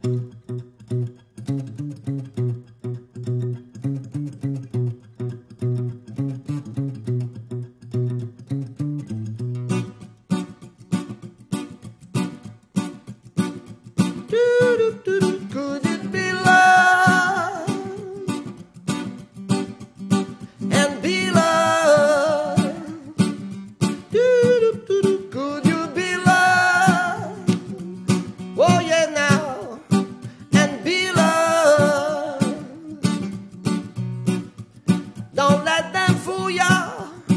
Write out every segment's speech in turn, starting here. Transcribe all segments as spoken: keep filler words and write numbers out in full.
Could it be love and be love? Could you be love? Oh yeah now, and be love. Don't let them fool ya.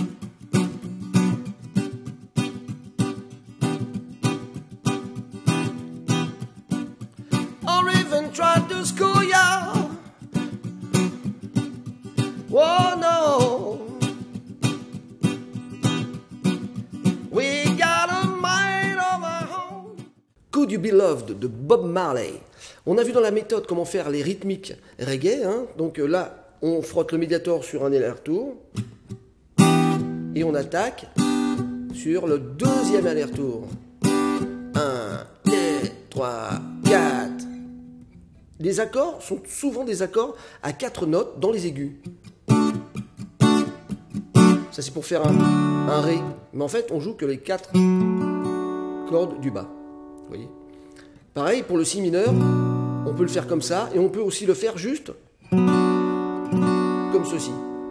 Or even try to school ya. Oh no, we got a mind of our own. Could You Be Loved de Bob Marley. On a vu dans la méthode comment faire les rythmiques reggae, hein. Donc euh, là, on frotte le médiator sur un aller-retour et on attaque sur le deuxième aller-retour. un, deux, trois, quatre. Les accords sont souvent des accords à quatre notes dans les aigus. Ça c'est pour faire un, un ré. Mais en fait on joue que les quatre cordes du bas. Vous voyez. Pareil pour le si mineur, on peut le faire comme ça et on peut aussi le faire juste comme ceci.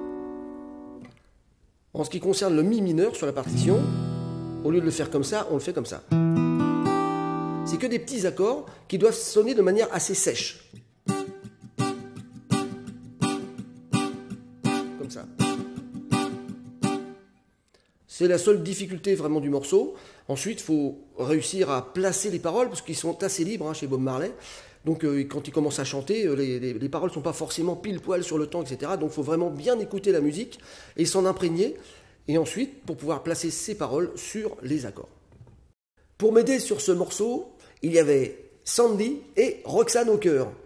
En ce qui concerne le mi mineur sur la partition, au lieu de le faire comme ça, on le fait comme ça. C'est que des petits accords qui doivent sonner de manière assez sèche. Comme ça. C'est la seule difficulté vraiment du morceau. Ensuite, il faut réussir à placer les paroles, parce qu'ils sont assez libres hein, chez Bob Marley. Donc euh, quand il commence à chanter, euh, les, les, les paroles ne sont pas forcément pile-poil sur le temps, et cetera. Donc il faut vraiment bien écouter la musique et s'en imprégner. Et ensuite, pour pouvoir placer ces paroles sur les accords. Pour m'aider sur ce morceau, il y avait Sandy et Roxane au chœur.